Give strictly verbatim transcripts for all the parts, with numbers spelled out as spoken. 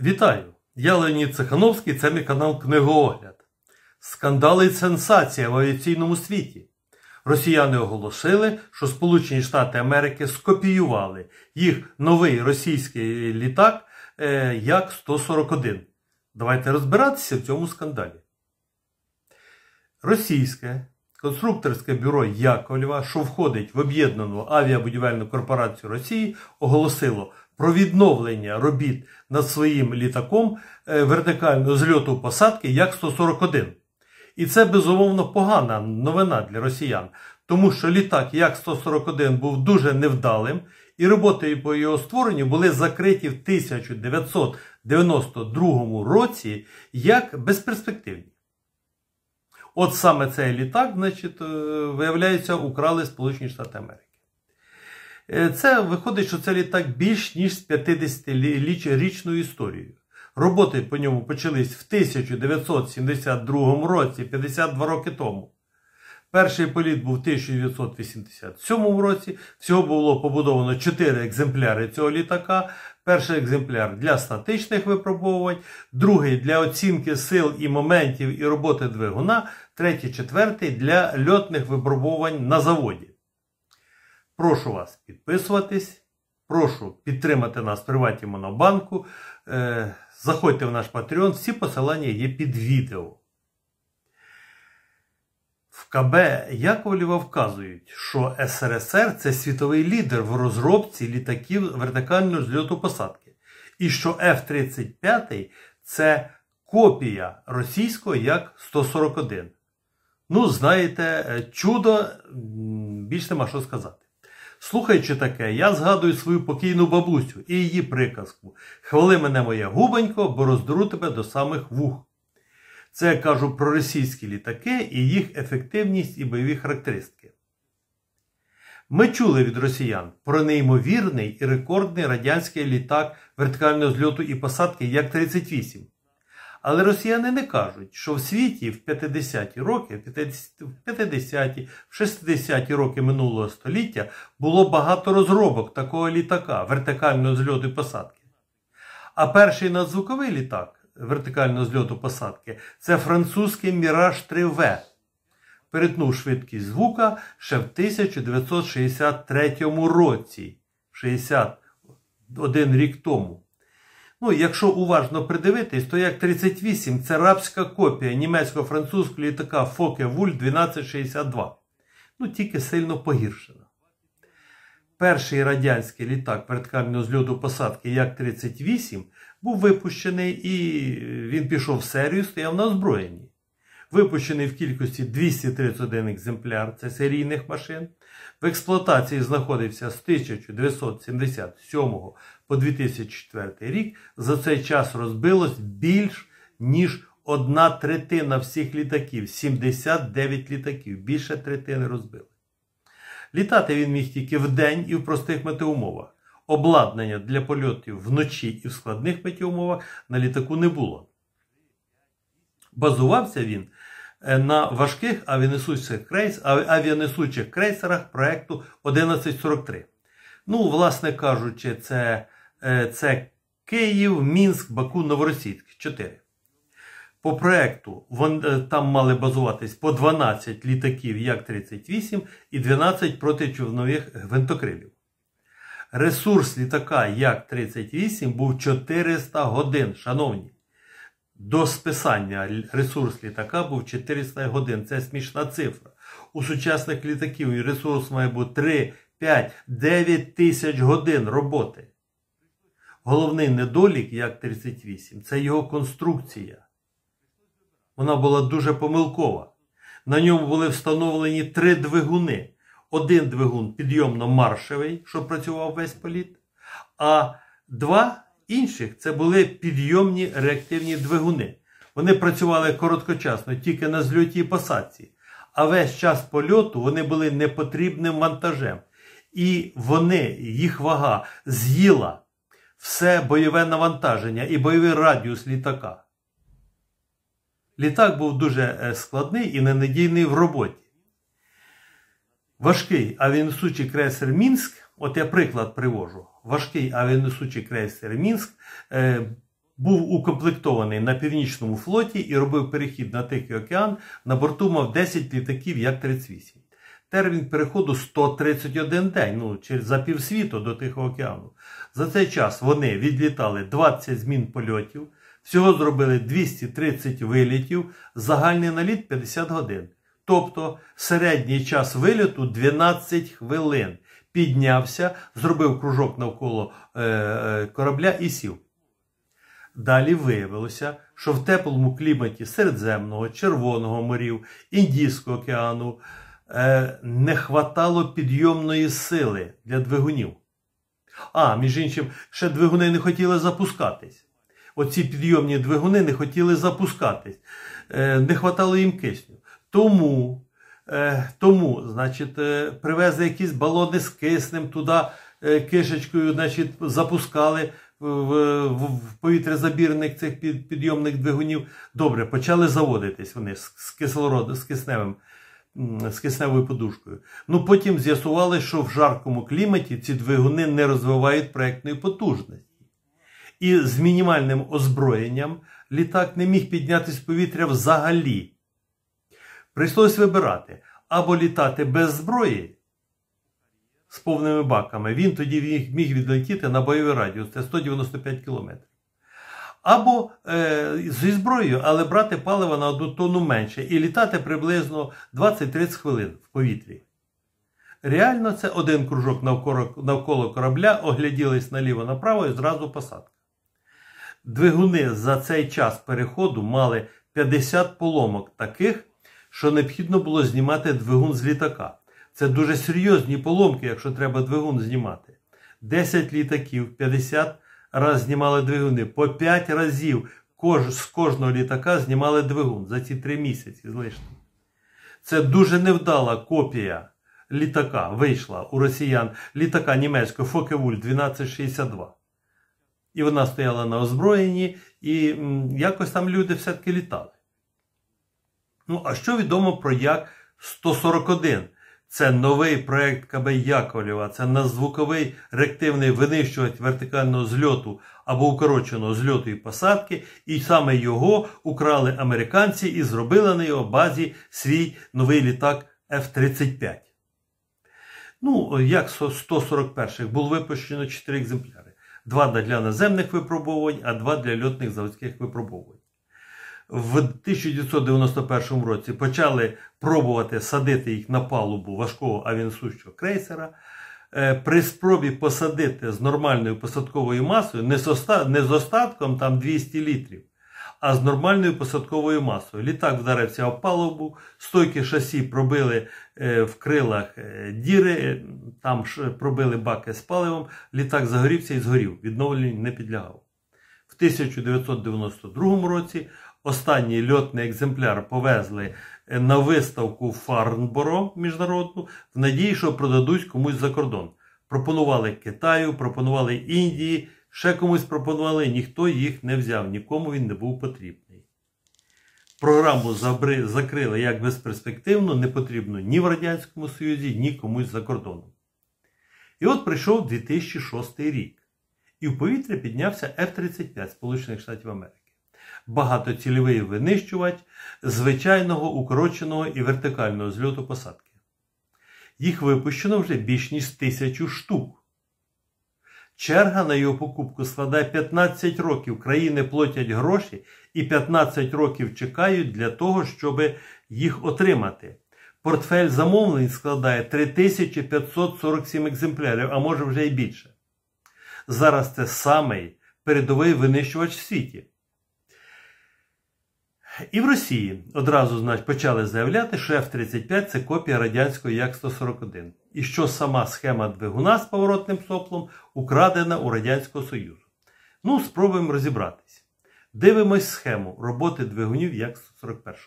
Вітаю! Я Леонід Цехановський, це мій канал Книгоогляд. Скандали і сенсація в авіаційному світі. Росіяни оголосили, що Сполучені Штати Америки скопіювали їх новий російський літак Як сто сорок один. Давайте розбиратися в цьому скандалі. Російське конструкторське бюро Яковлєва, що входить в Об'єднану авіабудівельну корпорацію Росії, оголосило про відновлення робіт над своїм літаком вертикального зльоту посадки Як сто сорок один. І це, безумовно, погана новина для росіян, тому що літак Як сто сорок один був дуже невдалим, і роботи по його створенню були закриті в тисяча дев'ятсот дев'яносто другому році як безперспективні. От саме цей літак, значить, виявляється, украли Сполучені Штати Америки. Це виходить, що це літак більш ніж з п'ятдесятирічною історією. Роботи по ньому почались в тисяча дев'ятсот сімдесят другому році, п'ятдесят два роки тому. Перший політ був в тисяча дев'ятсот вісімдесят сьомому році. Всього було побудовано чотири екземпляри цього літака. Перший екземпляр для статичних випробувань, другий для оцінки сил і моментів і роботи двигуна, третій, четвертий для льотних випробувань на заводі. Прошу вас підписуватись, прошу підтримати нас в Приваті Монобанку, е, заходьте в наш Patreon, всі посилання є під відео. В КБ Яковлєва вказують, що СРСР – це світовий лідер в розробці літаків вертикального зльоту посадки. І що Еф тридцять п'ять – це копія російського Як сто сорок один. Ну, знаєте, чудо, більш нема що сказати. Слухаючи таке, я згадую свою покійну бабусю і її приказку: «Хвали мене, моя губонько, бо роздеру тебе до самих вух». Це я кажу про російські літаки і їх ефективність і бойові характеристики. Ми чули від росіян про неймовірний і рекордний радянський літак вертикального зльоту і посадки Як тридцять вісім. Але росіяни не кажуть, що в світі в п'ятдесяті роки, в п'ятдесяті, в шістдесяті роки минулого століття було багато розробок такого літака вертикального зльоту і посадки. А перший надзвуковий літак вертикального зльоту посадки – це французький Міраж три В. Перетнув швидкість звука ще в тисяча дев'ятсот шістдесят третьому році, шістдесят один рік тому. Ну, якщо уважно придивитись, то Як тридцять вісім – це рабська копія німецько-французького літака Фоке-Вульф дванадцять шістдесят два. Ну, тільки сильно погіршена. Перший радянський літак вертикального зльоту посадки Як тридцять вісім був випущений і він пішов в серію, стояв на озброєнні. Випущений в кількості двісті тридцять один екземпляр, це серійних машин. В експлуатації знаходився з тисяча дев'ятсот сімдесят сьомого по дві тисячі четвертий рік. За цей час розбилось більш ніж одна третина всіх літаків, сімдесят дев'ять літаків, більше третини розбили. Літати він міг тільки вдень і в простих метеоумовах. Обладнання для польотів вночі і в складних метеоумовах на літаку не було. Базувався він на важких авіанесучих, крейс, авіанесучих крейсерах проєкту одинадцять сорок три. Ну, власне кажучи, це, це Київ, Мінськ, Баку, Новоросійськ. чотири. По проєкту там мали базуватись по дванадцять літаків Як тридцять вісім і дванадцять протичовнових гвинтокрилів. Ресурс літака Як тридцять вісім був чотириста годин, шановні. До списання ресурс літака був чотириста годин. Це смішна цифра. У сучасних літаків ресурс має бути три, п'ять, дев'ять тисяч годин роботи. Головний недолік Як тридцять вісім – це його конструкція. Вона була дуже помилкова. На ньому були встановлені три двигуни. Один двигун підйомно-маршевий, що працював весь політ, а два інших – це були підйомні реактивні двигуни. Вони працювали короткочасно тільки на зльоті і посадці, а весь час польоту вони були непотрібним вантажем. І вони, їх вага з'їла все бойове навантаження і бойовий радіус літака. Літак був дуже складний і ненадійний в роботі. Важкий авіанесучий крейсер Мінськ, от я приклад привожу, важкий авіанесучий крейсер Мінськ е, був укомплектований на Північному флоті і робив перехід на Тихий океан. На борту мав десять літаків Як тридцять вісім. Термін переходу сто тридцять один день, ну, через за півсвіту до Тихого океану. За цей час вони відлітали двадцять змін польотів, всього зробили двісті тридцять вилітів, загальний наліт п'ятдесят годин. Тобто середній час вильоту дванадцять хвилин. Піднявся, зробив кружок навколо е, корабля і сів. Далі виявилося, що в теплому кліматі Середземного, Червоного морів, Індійського океану е, не хватало підйомної сили для двигунів. А, між іншим, ще двигуни не хотіли запускатись. Оці підйомні двигуни не хотіли запускатись. Е, не хватало їм кисню. Тому, е, тому значить, е, привезли якісь балони з киснем, туди е, кишечкою, значить, запускали в, в, в повітрязабірник цих під, підйомних двигунів. Добре, почали заводитись вони з, з кислородом, з кисневим, з кисневою подушкою. Ну, потім з'ясували, що в жаркому кліматі ці двигуни не розвивають проєктної потужності. І з мінімальним озброєнням літак не міг піднятися в повітря взагалі. Прийшлось вибирати, або літати без зброї, з повними баками, він тоді міг відлетіти на бойовий радіус, це сто дев'яносто п'ять кілометрів. Або е, зі зброєю, але брати паливо на одну тонну менше і літати приблизно двадцять-тридцять хвилин в повітрі. Реально це один кружок навколо, навколо корабля, огляділись наліво-направо і зразу посадка. Двигуни за цей час переходу мали п'ятдесят поломок таких, що необхідно було знімати двигун з літака. Це дуже серйозні поломки, якщо треба двигун знімати. десять літаків, п'ятдесят раз знімали двигуни. По п'ять разів кож, з кожного літака знімали двигун за ці три місяці з лишнім. Це дуже невдала копія літака вийшла у росіян, літака німецького Фоке-Вульф дванадцять шістдесят два. І вона стояла на озброєнні, і м, якось там люди все-таки літали. Ну, а що відомо про Як сто сорок один? Це новий проєкт ка бе Яковлєва, це надзвуковий реактивний винищувач вертикального зльоту або укороченого зльоту і посадки, і саме його украли американці і зробили на його базі свій новий літак Еф тридцять п'ять. Ну, Як сто сорок один було випущено чотири екземпляри. Два для наземних випробувань, а два для льотних заводських випробувань. В тисяча дев'ятсот дев'яносто першому році почали пробувати садити їх на палубу важкого авіаносущого крейсера. При спробі посадити з нормальною посадковою масою, не з, оста... не з остатком там двісті літрів, а з нормальною посадковою масою. Літак вдарився об палубу, стойки шасі пробили в крилах діри, там пробили баки з паливом, літак загорівся і згорів, відновленню не підлягав. В тисяча дев'ятсот дев'яносто другому році останній льотний екземпляр повезли на виставку Фарнборо міжнародну в надії, що продадуть комусь за кордон. Пропонували Китаю, пропонували Індії, ще комусь пропонували, ніхто їх не взяв, нікому він не був потрібний. Програму закрили як безперспективну, не потрібну ні в Радянському Союзі, ні комусь за кордоном. І от прийшов дві тисячі шостий рік. І в повітря піднявся Еф тридцять п'ять Сполучених Штатів Америки. Багатоцільовий винищувач звичайного укороченого і вертикального зльоту посадки. Їх випущено вже більш ніж тисячу штук. Черга на його покупку складає п'ятнадцять років. Країни платять гроші і п'ятнадцять років чекають для того, щоб їх отримати. Портфель замовлень складає три тисячі п'ятсот сорок сім екземплярів, а може вже і більше. Зараз це самий передовий винищувач в світі. І в Росії одразу, значить, почали заявляти, що Еф тридцять п'ять – це копія радянського Як сто сорок один. І що сама схема двигуна з поворотним соплом украдена у Радянського Союзу. Ну, спробуємо розібратись. Дивимось схему роботи двигунів Як сто сорок один.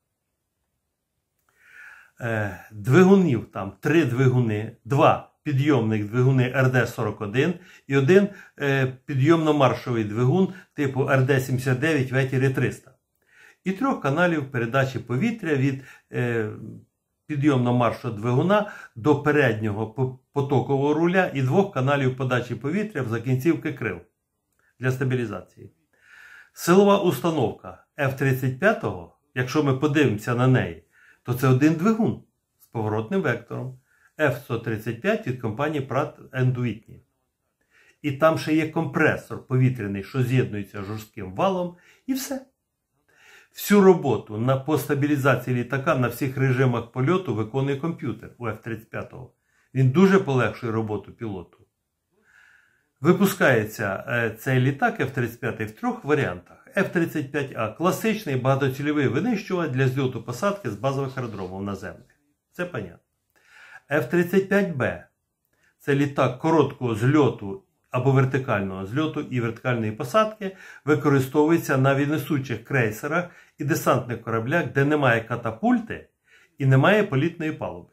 Е, двигунів там три двигуни, два підйомних двигуни Ер Де сорок один і один е, підйомно-маршовий двигун типу Ер Де сімдесят дев'ять Ветері триста. І трьох каналів передачі повітря від е, підйомно-маршового двигуна до переднього потокового руля і двох каналів подачі повітря в закінцівки крил для стабілізації. Силова установка еф тридцять п'ять, якщо ми подивимося на неї, то це один двигун з поворотним вектором еф сто тридцять п'ять від компанії Pratt енд Whitney. І там ще є компресор повітряний, що з'єднується з жорстким валом, і все. Всю роботу на, по стабілізації літака на всіх режимах польоту виконує комп'ютер у еф тридцять п'ять. Він дуже полегшує роботу пілоту. Випускається е, цей літак еф тридцять п'ять в трьох варіантах. еф тридцять п'ять А – класичний багатоцільовий винищувач для зльоту-посадки з базових аеродромів наземних. Це понятно. еф тридцять п'ять Б – це літак короткого зльоту або вертикального зльоту і вертикальної посадки, використовується на віднесучих крейсерах і десантних кораблях, де немає катапульти і немає політної палуби.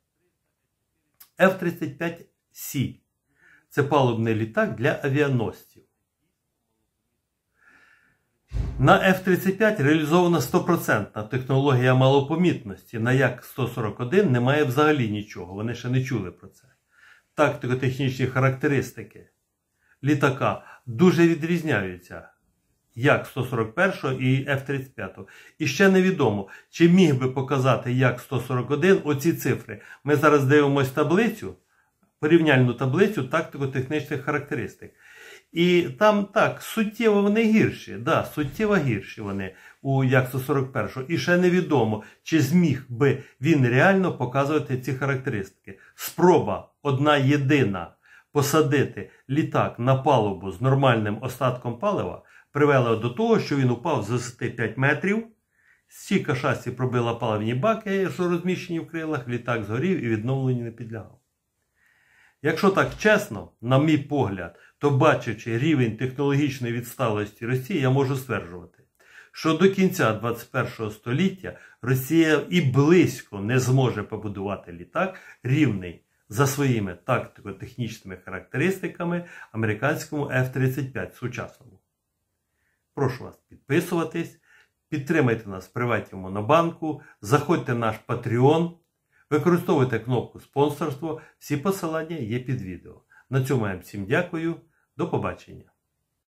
еф тридцять п'ять Сі – це палубний літак для авіаносців. На еф тридцять п'ять реалізована стопроцентна технологія малопомітності. На Як сто сорок один немає взагалі нічого, вони ще не чули про це. Тактико-технічні характеристики літака дуже відрізняються Як сто сорок один і еф тридцять п'ять. І ще невідомо, чи міг би показати Як сто сорок один оці цифри. Ми зараз дивимося таблицю, порівняльну таблицю тактико-технічних характеристик. І там так, суттєво вони гірші, да, суттєво гірші вони у Як сто сорок один. І ще невідомо, чи зміг би він реально показувати ці характеристики. Спроба одна єдина посадити літак на палубу з нормальним остатком палива привела до того, що він упав з висоти п'ять метрів, стійка шасі пробила паливні баки, що розміщені в крилах, літак згорів і відновленню не підлягав. Якщо так чесно, на мій погляд, то бачачи рівень технологічної відсталості Росії, я можу стверджувати, що до кінця двадцять першого століття Росія і близько не зможе побудувати літак рівний за своїми тактико-технічними характеристиками американському еф тридцять п'ять сучасному. Прошу вас підписуватись, підтримайте нас в приваті Монобанку, заходьте в наш Patreon, використовуйте кнопку спонсорство, всі посилання є під відео. На цьому я всім дякую, до побачення.